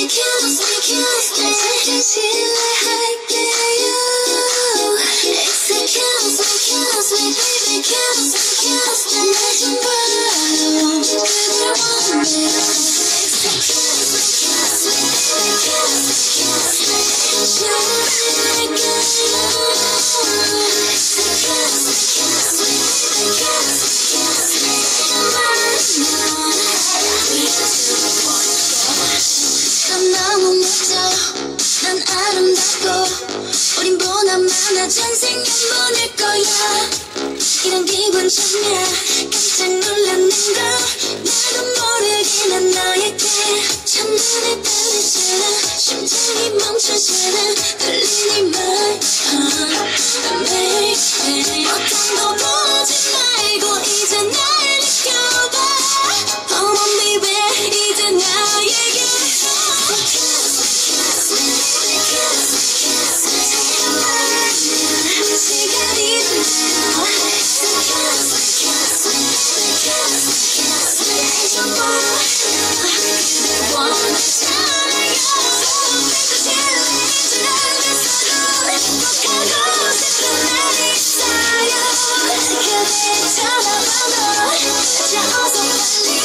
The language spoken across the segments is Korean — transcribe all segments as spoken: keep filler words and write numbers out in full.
전생 연분일 거야. 이런 기분 좋냐. 깜짝 놀랐는 걸 나도 모르게 난 너에게 첫눈에 반했잖아. 심장이 멈추잖아. 들리니 말 매일 어떤 거 보지 말고 이제 날 느껴봐. Oh baby 이제 나에게 시간이 지나고 좀 멀어 그댈 원하잖아요. 내 것이 행복하고 싶은 날이 있어요. 그대 전화번호 자 어서 빨리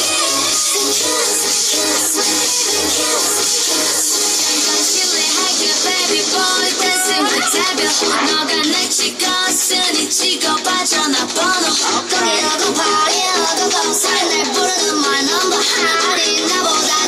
신뢰할게 baby boy dancing with devil. 너가 날 찍었으니 찍어봐 전화번호. 거기라도 파리라도 밤새 날 부르는 my number. 아니 나보다